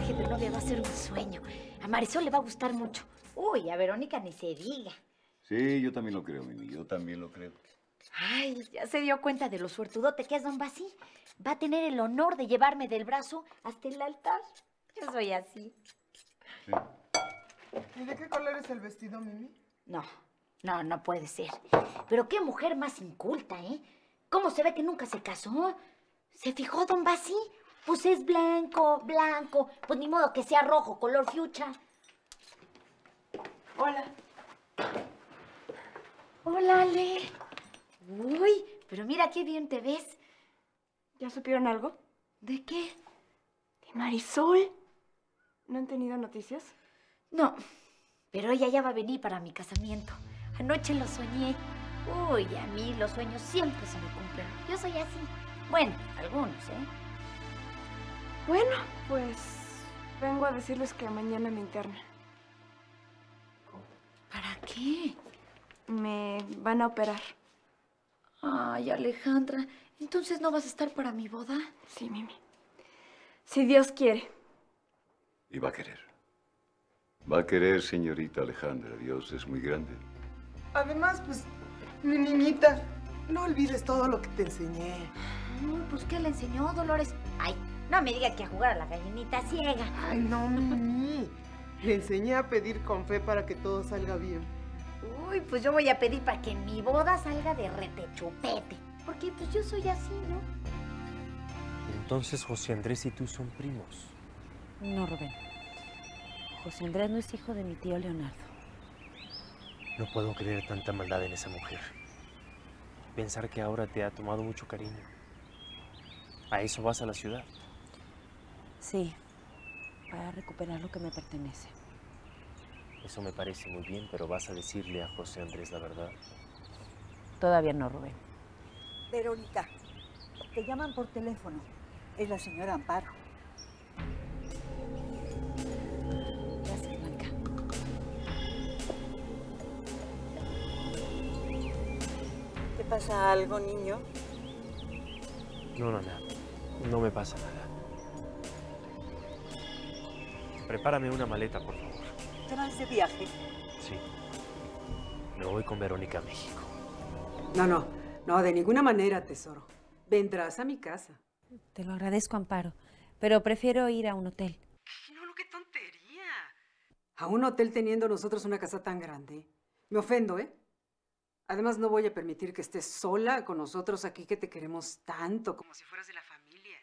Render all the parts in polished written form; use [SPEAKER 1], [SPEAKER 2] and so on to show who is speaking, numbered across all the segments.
[SPEAKER 1] traje de novia va a ser un sueño. A Marisol le va a gustar mucho. Uy, a Verónica ni se diga.
[SPEAKER 2] Sí, yo también lo creo, Mimi, yo también lo creo.
[SPEAKER 1] Ay, ya se dio cuenta de lo suertudote que es don Basí. Va a tener el honor de llevarme del brazo hasta el altar. Yo soy así.
[SPEAKER 2] Sí.
[SPEAKER 3] ¿Y de qué color es el vestido, Mimi?
[SPEAKER 1] No puede ser. Pero qué mujer más inculta, ¿eh? ¿Cómo se ve que nunca se casó? ¿Se fijó don Basí? Pues es blanco, blanco. Pues ni modo que sea rojo, color fuchsia.
[SPEAKER 3] Hola.
[SPEAKER 1] Hola, Ale. Uy, pero mira qué bien te ves.
[SPEAKER 3] ¿Ya supieron algo?
[SPEAKER 1] ¿De qué?
[SPEAKER 3] ¿De Marisol? ¿No han tenido noticias?
[SPEAKER 1] No, pero ella ya va a venir para mi casamiento. Anoche lo soñé. Uy, a mí los sueños siempre se me cumplen. Yo soy así. Bueno, algunos, ¿eh?
[SPEAKER 3] Bueno, pues vengo a decirles que mañana me internan.
[SPEAKER 1] ¿Para qué?
[SPEAKER 3] Me van a operar.
[SPEAKER 1] Ay, Alejandra, ¿entonces no vas a estar para mi boda?
[SPEAKER 3] Sí, Mimi. Si Dios quiere.
[SPEAKER 2] Y va a querer. Va a querer, señorita Alejandra. Dios es muy grande.
[SPEAKER 4] Además, pues, mi niñita, no olvides todo lo que te enseñé.
[SPEAKER 1] Ay, pues, ¿qué le enseñó, Dolores? Ay, no me diga que a jugar a la gallinita ciega.
[SPEAKER 4] Ay, no, Mimi. Le enseñé a pedir con fe para que todo salga bien.
[SPEAKER 1] Uy, pues yo voy a pedir para que mi boda salga de retechupete. Porque, pues, yo soy así, ¿no?
[SPEAKER 5] Entonces José Andrés y tú son primos.
[SPEAKER 6] No, Rubén. José Andrés no es hijo de mi tío Leonardo.
[SPEAKER 5] No puedo creer tanta maldad en esa mujer. Pensar que ahora te ha tomado mucho cariño. ¿A eso vas a la ciudad?
[SPEAKER 6] Sí, para recuperar lo que me pertenece.
[SPEAKER 5] Eso me parece muy bien, pero ¿vas a decirle a José Andrés la verdad?
[SPEAKER 6] Todavía no, Rubén.
[SPEAKER 7] Verónica, te llaman por teléfono. Es la señora Amparo.
[SPEAKER 6] Gracias, Blanca.
[SPEAKER 7] ¿Te pasa algo, niño?
[SPEAKER 5] No, nada. No me pasa nada. Prepárame una maleta, por favor.
[SPEAKER 7] ¿Te vas de viaje?
[SPEAKER 5] Sí. Me voy con Verónica a México.
[SPEAKER 8] No, de ninguna manera, tesoro. Vendrás a mi casa.
[SPEAKER 6] Te lo agradezco, Amparo, pero prefiero ir a un hotel.
[SPEAKER 8] No, qué tontería. A un hotel teniendo nosotros una casa tan grande. Me ofendo, ¿eh? Además, no voy a permitir que estés sola con nosotros aquí que te queremos tanto, como si fueras de la familia.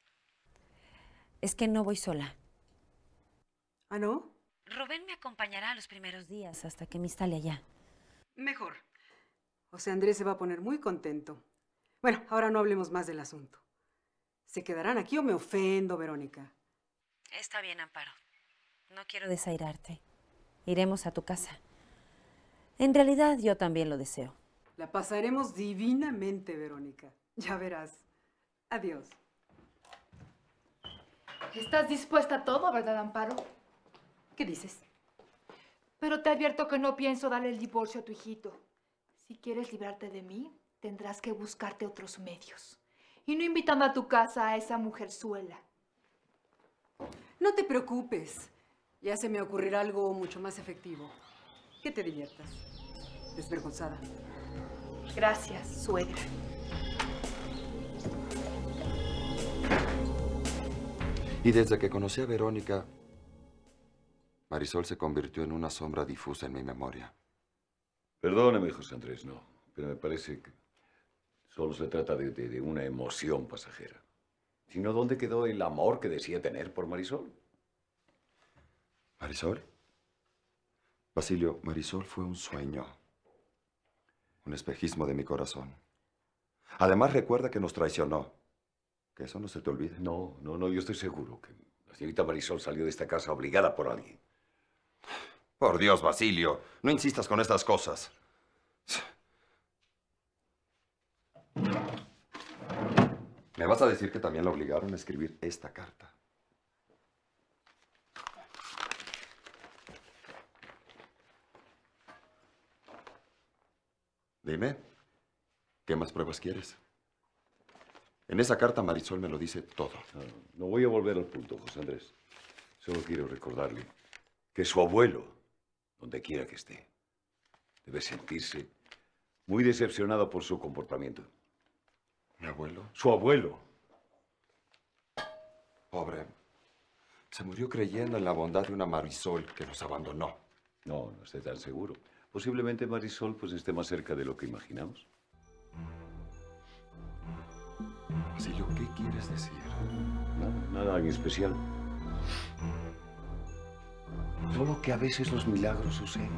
[SPEAKER 6] Es que no voy sola.
[SPEAKER 8] ¿Ah, no?
[SPEAKER 6] Rubén me acompañará los primeros días hasta que me instale allá.
[SPEAKER 8] Mejor. José Andrés se va a poner muy contento. Bueno, ahora no hablemos más del asunto. ¿Se quedarán aquí o me ofendo, Verónica?
[SPEAKER 6] Está bien, Amparo. No quiero desairarte. Iremos a tu casa. En realidad, yo también lo deseo.
[SPEAKER 8] La pasaremos divinamente, Verónica. Ya verás. Adiós.
[SPEAKER 9] Estás dispuesta a todo, ¿verdad, Amparo?
[SPEAKER 8] ¿Qué dices?
[SPEAKER 9] Pero te advierto que no pienso darle el divorcio a tu hijito. Si quieres librarte de mí, tendrás que buscarte otros medios. Y no invitando a tu casa a esa mujerzuela.
[SPEAKER 8] No te preocupes. Ya se me ocurrirá algo mucho más efectivo. Que te diviertas. Desvergonzada.
[SPEAKER 9] Gracias, suegra.
[SPEAKER 10] Y desde que conocí a Verónica, Marisol se convirtió en una sombra difusa en mi memoria.
[SPEAKER 2] Perdóneme, José Andrés, no. Pero me parece que solo se trata de una emoción pasajera. Sino, ¿dónde quedó el amor que decía tener por Marisol?
[SPEAKER 10] ¿Marisol? Basilio, Marisol fue un sueño. Un espejismo de mi corazón. Además, recuerda que nos traicionó. Que eso no se te olvide.
[SPEAKER 2] No, yo estoy seguro que la señorita Marisol salió de esta casa obligada por alguien.
[SPEAKER 10] Por Dios, Basilio, no insistas con estas cosas. ¿Me vas a decir que también la obligaron a escribir esta carta? Dime, ¿qué más pruebas quieres? En esa carta Marisol me lo dice todo.
[SPEAKER 2] No voy a volver al punto, José Andrés. Solo quiero recordarle que su abuelo, donde quiera que esté, debe sentirse muy decepcionado por su comportamiento.
[SPEAKER 10] ¿Mi abuelo?
[SPEAKER 2] Su abuelo.
[SPEAKER 10] Pobre. Se murió creyendo en la bondad de una Marisol que nos abandonó.
[SPEAKER 2] No, no esté tan seguro. Posiblemente Marisol pues esté más cerca de lo que imaginamos.
[SPEAKER 10] Basilio, ¿qué quieres decir?
[SPEAKER 2] Nada en especial. Solo que a veces los milagros suceden.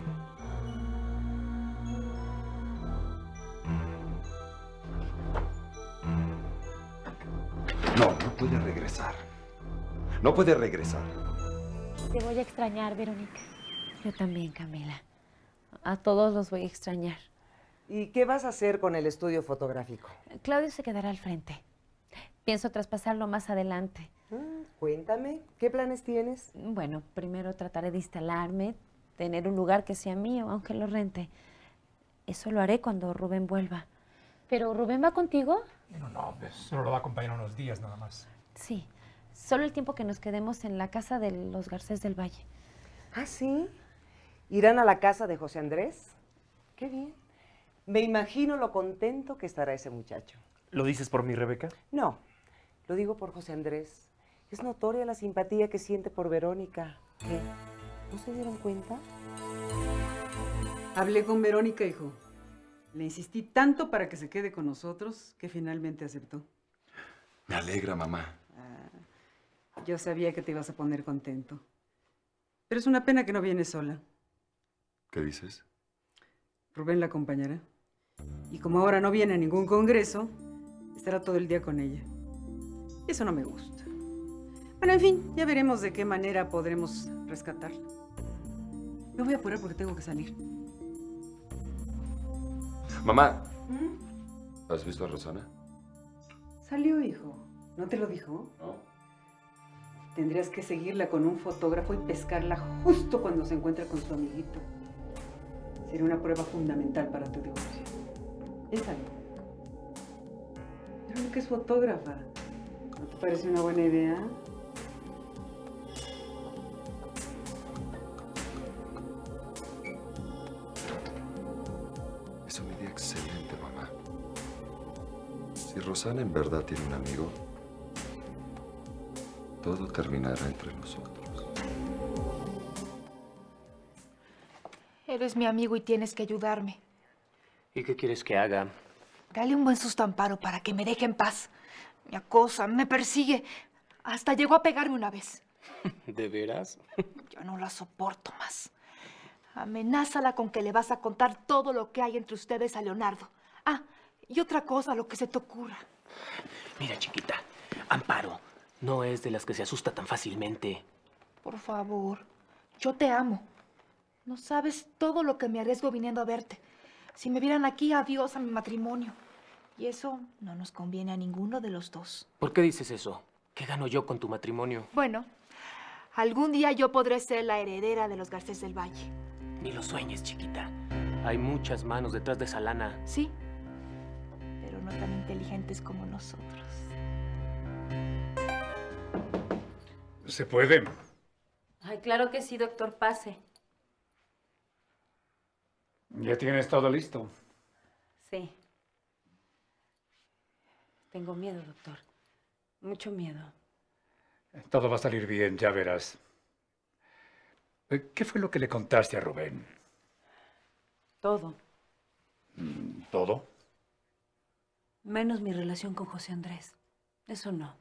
[SPEAKER 10] No, no puede regresar. No puede regresar.
[SPEAKER 6] Te voy a extrañar, Verónica. Yo también, Camila. A todos los voy a extrañar.
[SPEAKER 11] ¿Y qué vas a hacer con el estudio fotográfico?
[SPEAKER 6] Claudio se quedará al frente. Pienso traspasarlo más adelante.
[SPEAKER 11] Cuéntame, ¿qué planes tienes?
[SPEAKER 6] Bueno, primero trataré de instalarme, tener un lugar que sea mío, aunque lo rente. Eso lo haré cuando Rubén vuelva. ¿Pero Rubén va contigo?
[SPEAKER 12] No, pues solo lo va a acompañar unos días nada más.
[SPEAKER 6] Sí, solo el tiempo que nos quedemos en la casa de los Garcés del Valle.
[SPEAKER 11] ¿Ah, sí? ¿Irán a la casa de José Andrés? Qué bien. Me imagino lo contento que estará ese muchacho.
[SPEAKER 5] ¿Lo dices por mí, Rebeca?
[SPEAKER 11] No, lo digo por José Andrés. Es notoria la simpatía que siente por Verónica. ¿Qué? ¿No se dieron cuenta?
[SPEAKER 8] Hablé con Verónica, hijo. Le insistí tanto para que se quede con nosotros que finalmente aceptó.
[SPEAKER 10] Me alegra, mamá.
[SPEAKER 8] Yo sabía que te ibas a poner contento. Pero es una pena que no vienes sola.
[SPEAKER 10] ¿Qué dices?
[SPEAKER 8] Rubén la acompañará. Y como ahora no viene a ningún congreso, estará todo el día con ella. Eso no me gusta. Bueno, en fin, ya veremos de qué manera podremos rescatarla. Me voy a apurar porque tengo que salir.
[SPEAKER 10] Mamá, ¿has visto a Rosana?
[SPEAKER 8] Salió, hijo. ¿No te lo dijo?
[SPEAKER 10] No.
[SPEAKER 8] Tendrías que seguirla con un fotógrafo y pescarla justo cuando se encuentre con su amiguito. Sería una prueba fundamental para tu divorcio. Piénsalo. Verónica es fotógrafa. ¿No te parece una buena idea?
[SPEAKER 10] Es una idea excelente, mamá. Si Rosana en verdad tiene un amigo, todo terminará entre nosotros.
[SPEAKER 9] Eres mi amigo y tienes que ayudarme.
[SPEAKER 5] ¿Y qué quieres que haga?
[SPEAKER 9] Dale un buen susto a Amparo para que me deje en paz. Me acosa, me persigue. Hasta llegó a pegarme una vez.
[SPEAKER 5] ¿De veras?
[SPEAKER 9] Yo no la soporto más. Amenázala con que le vas a contar todo lo que hay entre ustedes a Leonardo. Ah, y otra cosa, lo que se te ocurra.
[SPEAKER 5] Mira, chiquita, Amparo no es de las que se asusta tan fácilmente.
[SPEAKER 9] Por favor, yo te amo. No sabes todo lo que me arriesgo viniendo a verte. Si me vieran aquí, adiós a mi matrimonio. Y eso no nos conviene a ninguno de los dos.
[SPEAKER 5] ¿Por qué dices eso? ¿Qué gano yo con tu matrimonio?
[SPEAKER 9] Bueno, algún día yo podré ser la heredera de los Garcés del Valle.
[SPEAKER 5] Ni lo sueñes, chiquita. Hay muchas manos detrás de esa lana.
[SPEAKER 9] Sí, pero no tan inteligentes como nosotros.
[SPEAKER 12] ¿Se puede?
[SPEAKER 6] Ay, claro que sí, doctor, pase.
[SPEAKER 12] ¿Ya tienes todo listo?
[SPEAKER 6] Sí. Tengo miedo, doctor. Mucho miedo.
[SPEAKER 12] Todo va a salir bien, ya verás. ¿Qué fue lo que le contaste a Rubén?
[SPEAKER 6] Todo.
[SPEAKER 12] ¿Todo?
[SPEAKER 6] Menos mi relación con José Andrés. Eso no.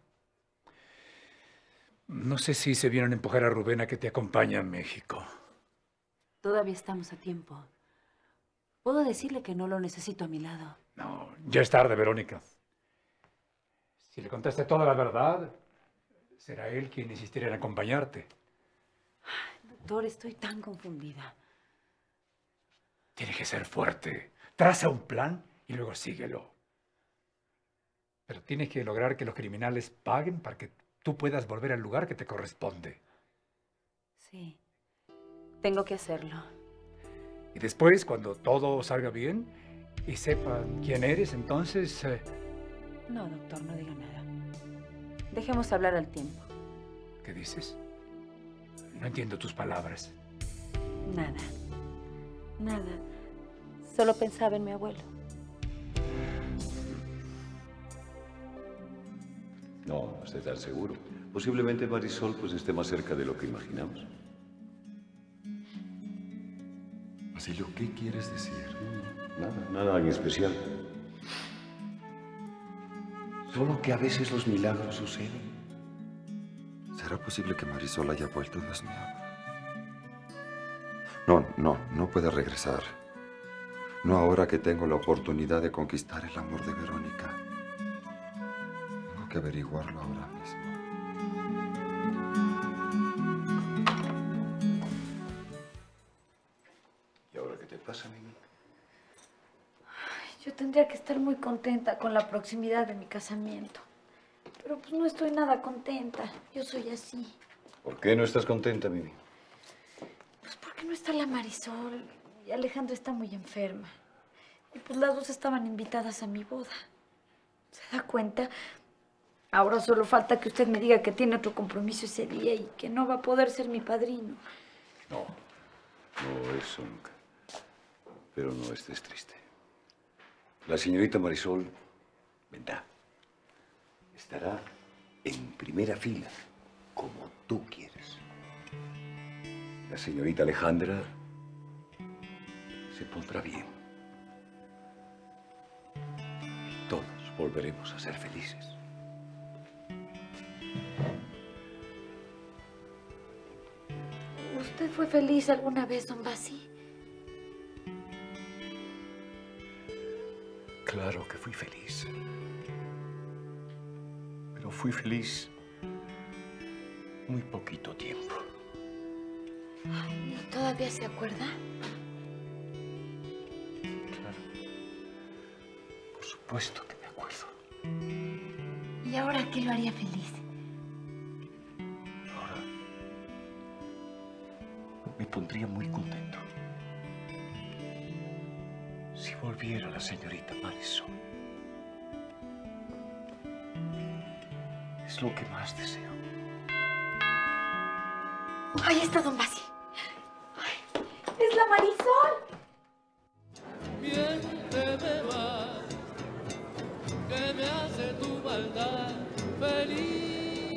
[SPEAKER 12] No sé si se vieron a empujar a Rubén a que te acompañe a México.
[SPEAKER 6] Todavía estamos a tiempo. Puedo decirle que no lo necesito a mi lado.
[SPEAKER 12] No, ya es tarde, Verónica. Si le contaste toda la verdad, será él quien insistirá en acompañarte.
[SPEAKER 6] Doctor, estoy tan confundida.
[SPEAKER 12] Tiene que ser fuerte. Traza un plan y luego síguelo. Pero tienes que lograr que los criminales paguen para que tú puedas volver al lugar que te corresponde.
[SPEAKER 6] Sí, tengo que hacerlo.
[SPEAKER 12] Y después, cuando todo salga bien y sepan quién eres, entonces...
[SPEAKER 6] No, doctor, no diga nada. Dejemos hablar al tiempo.
[SPEAKER 12] ¿Qué dices? No entiendo tus palabras.
[SPEAKER 6] Nada. Nada. Solo pensaba en mi abuelo.
[SPEAKER 2] No, no estoy tan seguro. Posiblemente Marisol pues esté más cerca de lo que imaginamos.
[SPEAKER 10] Basilio, ¿qué quieres decir?
[SPEAKER 2] Nada en especial. Solo que a veces los milagros suceden.
[SPEAKER 10] ¿Será posible que Marisol haya vuelto, Dios mío? No puede regresar. No ahora que tengo la oportunidad de conquistar el amor de Verónica. Tengo que averiguarlo ahora mismo.
[SPEAKER 2] ¿Y ahora qué te pasa, Mimi?
[SPEAKER 6] Yo tendría que estar muy contenta con la proximidad de mi casamiento. Pero pues no estoy nada contenta. Yo soy así.
[SPEAKER 2] ¿Por qué no estás contenta, Mimi?
[SPEAKER 6] Pues porque no está la Marisol y Alejandra está muy enferma. Y pues las dos estaban invitadas a mi boda. ¿Se da cuenta? Ahora solo falta que usted me diga que tiene otro compromiso ese día y que no va a poder ser mi padrino.
[SPEAKER 2] No, eso nunca. Pero no estés triste. La señorita Marisol vendrá. Estará en primera fila, como tú quieres. La señorita Alejandra se pondrá bien. Todos volveremos a ser felices.
[SPEAKER 6] ¿Usted fue feliz alguna vez, don Basi?
[SPEAKER 2] Claro que fui feliz. Pero fui feliz muy poquito tiempo.
[SPEAKER 6] ¿Y todavía se acuerda?
[SPEAKER 2] Claro. Por supuesto que me acuerdo.
[SPEAKER 6] ¿Y ahora qué lo haría feliz?
[SPEAKER 2] Ahora me pondría muy contento si volviera la señorita Marisol. Es lo que más deseo.
[SPEAKER 6] Ahí está don Basi. ¡Ay! ¡Es la Marisol!
[SPEAKER 13] Miénteme más, que me hace tu maldad feliz.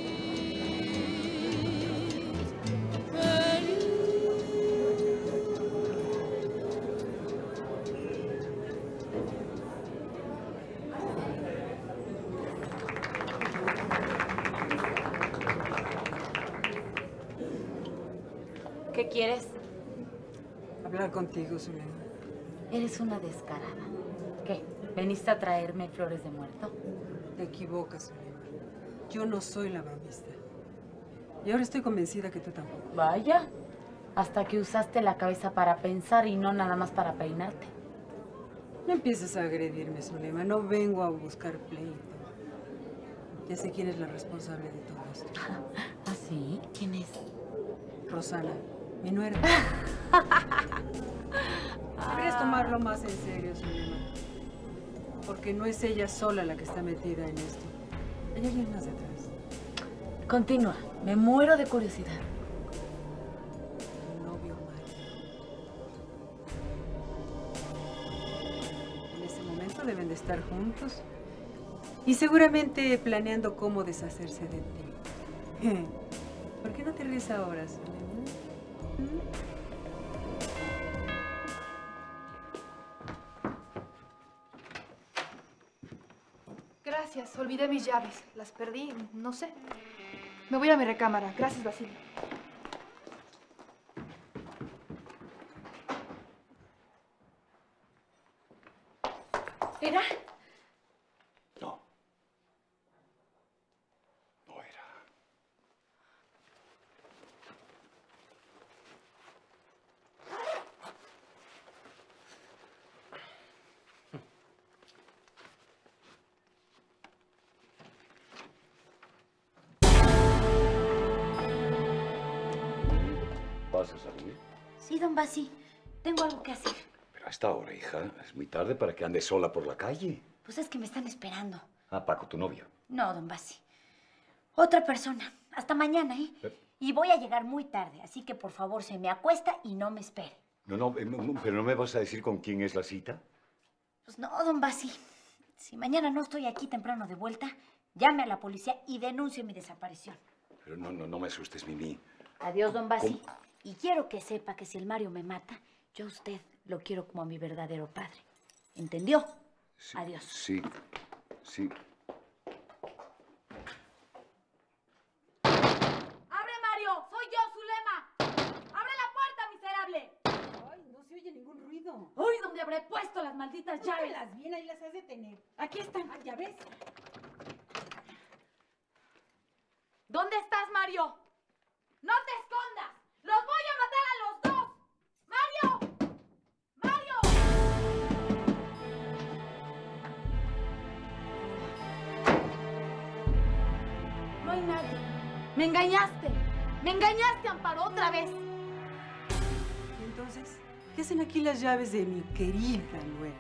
[SPEAKER 6] ¿Qué quieres?
[SPEAKER 8] Hablar contigo, Zulema.
[SPEAKER 6] Eres una descarada. ¿Qué? ¿Veniste a traerme flores de muerto?
[SPEAKER 8] Te equivocas, Zulema. Yo no soy la bromista. Y ahora estoy convencida que tú tampoco.
[SPEAKER 6] Vaya. Hasta que usaste la cabeza para pensar y no nada más para peinarte.
[SPEAKER 8] No empieces a agredirme, Zulema. No vengo a buscar pleito. Ya sé quién es la responsable de todo esto.
[SPEAKER 6] ¿Ah, sí? ¿Quién es?
[SPEAKER 8] Rosana, mi nuera. Deberías tomarlo más en serio, Zulema. Porque no es ella sola la que está metida en esto. Hay alguien más detrás.
[SPEAKER 6] Continúa. Me muero de curiosidad.
[SPEAKER 8] Tu novio Mario. En este momento deben de estar juntos. Y seguramente planeando cómo deshacerse de ti. ¿Por qué no te ríes ahora, Zulema?
[SPEAKER 9] Gracias, olvidé mis llaves. Las perdí, no sé. Me voy a mi recámara. Gracias, Basilio.
[SPEAKER 6] ¿Era?
[SPEAKER 2] No. No era. ¿Vas a salir?
[SPEAKER 1] Sí, don Basi. Tengo algo que hacer.
[SPEAKER 2] Pero a esta hora, hija, es muy tarde para que andes sola por la calle.
[SPEAKER 1] Pues es que me están esperando.
[SPEAKER 2] Ah, Paco, tu novio.
[SPEAKER 1] No, don Basi. Otra persona. Hasta mañana, ¿eh? Y voy a llegar muy tarde, así que por favor se me acuesta y no me espere.
[SPEAKER 2] No, pero ¿no me vas a decir con quién es la cita?
[SPEAKER 1] Pues no, don Basi. Si mañana no estoy aquí temprano de vuelta, llame a la policía y denuncie mi desaparición.
[SPEAKER 2] Pero no me asustes, Mimi.
[SPEAKER 1] Adiós, don Basi. Y quiero que sepa que si el Mario me mata, yo a usted lo quiero como a mi verdadero padre. ¿Entendió?
[SPEAKER 2] Sí,
[SPEAKER 1] Adiós.
[SPEAKER 2] Sí.
[SPEAKER 6] ¡Abre, Mario! ¡Soy yo, Zulema! ¡Abre la puerta, miserable!
[SPEAKER 8] Ay, no se oye ningún ruido.
[SPEAKER 6] ¡Uy, dónde habré puesto las malditas llaves!
[SPEAKER 8] Las bien, ahí las has de tener.
[SPEAKER 6] Aquí están.
[SPEAKER 8] Ah, ya ves.
[SPEAKER 6] ¿Dónde estás, Mario? ¡No te escondas! ¡Los voy a matar a los dos! ¡Mario! ¡Mario! No hay nadie. ¡Me engañaste! ¡Me engañaste, Amparo, otra vez!
[SPEAKER 8] ¿Y entonces? ¿Qué hacen aquí las llaves de mi querida nuera?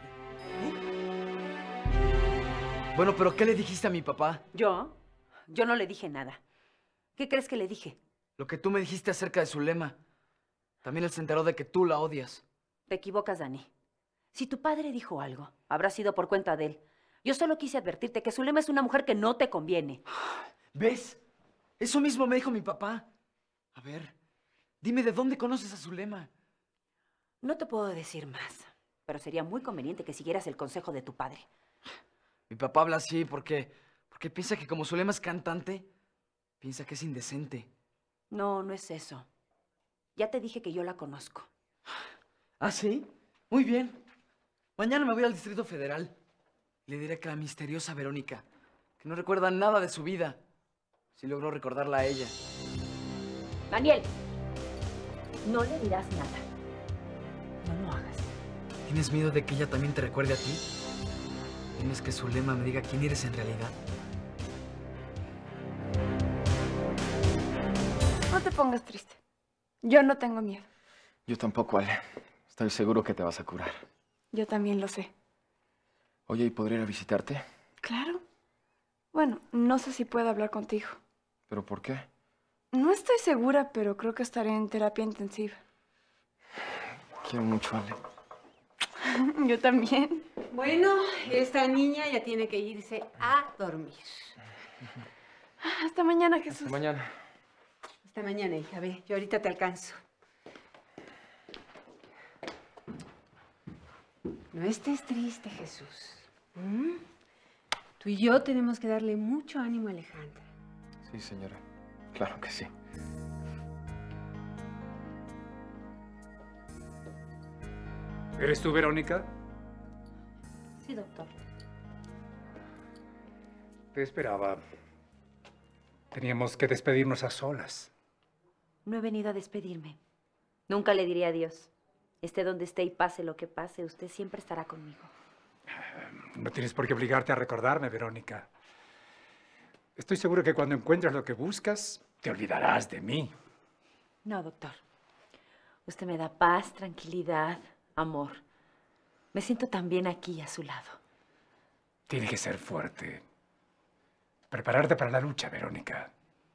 [SPEAKER 14] Bueno, pero ¿qué le dijiste a mi papá?
[SPEAKER 15] ¿Yo? Yo no le dije nada. ¿Qué crees que le dije?
[SPEAKER 14] Lo que tú me dijiste acerca de Zulema. También él se enteró de que tú la odias.
[SPEAKER 15] Te equivocas, Dani. Si tu padre dijo algo, habrá sido por cuenta de él. Yo solo quise advertirte que Zulema es una mujer que no te conviene.
[SPEAKER 14] ¿Ves? Eso mismo me dijo mi papá. A ver, dime de dónde conoces a Zulema.
[SPEAKER 15] No te puedo decir más, pero sería muy conveniente que siguieras el consejo de tu padre.
[SPEAKER 14] Mi papá habla así porque piensa que como Zulema es cantante, piensa que es indecente.
[SPEAKER 15] No, no es eso. Ya te dije que yo la conozco.
[SPEAKER 14] ¿Ah, sí? Muy bien. Mañana me voy al Distrito Federal. Le diré que la misteriosa Verónica, que no recuerda nada de su vida, sí logró recordarla a ella.
[SPEAKER 15] Daniel, no le dirás nada. No lo hagas.
[SPEAKER 14] ¿Tienes miedo de que ella también te recuerde a ti? ¿Tienes que Zulema me diga quién eres en realidad?
[SPEAKER 3] No te pongas triste. Yo no tengo miedo.
[SPEAKER 5] Yo tampoco, Ale. Estoy seguro que te vas a curar.
[SPEAKER 3] Yo también lo sé.
[SPEAKER 5] Oye, ¿y podría ir a visitarte?
[SPEAKER 3] Claro. Bueno, no sé si puedo hablar contigo.
[SPEAKER 5] ¿Pero por qué?
[SPEAKER 3] No estoy segura, pero creo que estaré en terapia intensiva.
[SPEAKER 5] Quiero mucho, Ale.
[SPEAKER 3] Yo también.
[SPEAKER 8] Bueno, esta niña ya tiene que irse a dormir.
[SPEAKER 3] Hasta mañana, Jesús.
[SPEAKER 5] Hasta mañana.
[SPEAKER 8] Hasta mañana, hija. Ve, yo ahorita te alcanzo. No estés triste, Jesús. ¿Mm? Tú y yo tenemos que darle mucho ánimo a Alejandra.
[SPEAKER 5] Sí, señora. Claro que sí.
[SPEAKER 12] ¿Eres tú, Verónica?
[SPEAKER 1] Sí, doctor.
[SPEAKER 12] Te esperaba. Teníamos que despedirnos a solas.
[SPEAKER 15] No he venido a despedirme. Nunca le diré adiós. Esté donde esté y pase lo que pase, usted siempre estará conmigo.
[SPEAKER 12] No tienes por qué obligarte a recordarme, Verónica. Estoy seguro que cuando encuentres lo que buscas, te olvidarás de mí.
[SPEAKER 15] No, doctor. Usted me da paz, tranquilidad, amor. Me siento tan bien aquí a su lado.
[SPEAKER 12] Tienes que ser fuerte. Prepararte para la lucha, Verónica.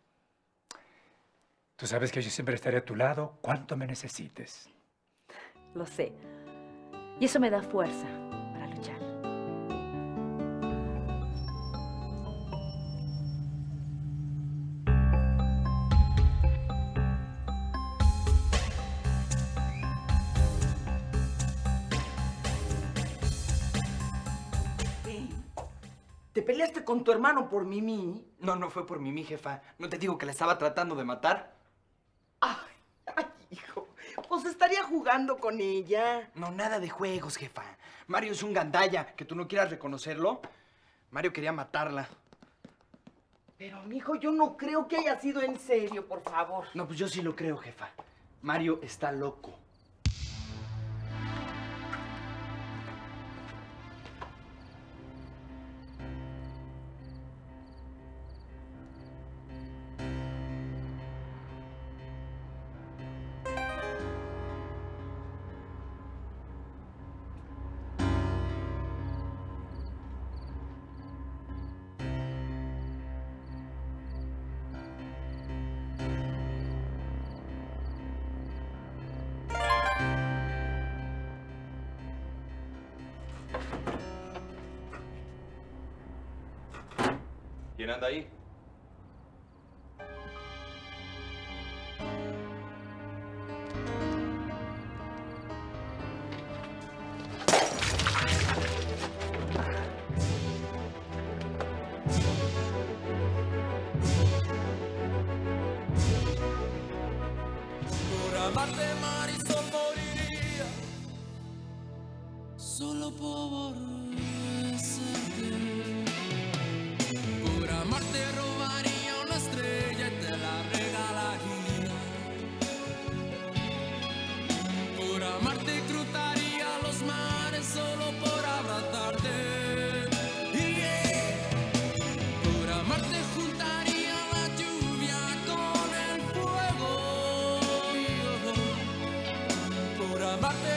[SPEAKER 12] Tú sabes que yo siempre estaré a tu lado cuanto me necesites.
[SPEAKER 15] Lo sé. Y eso me da fuerza para luchar.
[SPEAKER 14] ¿Te peleaste con tu hermano por Mimi? No, no fue por Mimi, jefa. ¿No te digo que la estaba tratando de matar?
[SPEAKER 11] Ay, hijo, pues estaría jugando con ella.
[SPEAKER 14] No, nada de juegos, jefa. Mario es un gandalla. ¿Que tú no quieras reconocerlo? Mario quería matarla.
[SPEAKER 11] Pero, mijo, yo no creo que haya sido en serio, por favor.
[SPEAKER 14] No, pues yo sí lo creo, jefa. Mario está loco.
[SPEAKER 10] ¿Quién anda ahí?
[SPEAKER 13] Por amarte, Marisol, moriría. Solo por besarte. Por amarte, robaría una estrella y te la regalaría. Por amarte, cruzaría los mares solo por abrazarte. Por amarte, juntaría la lluvia con el fuego. Por amarte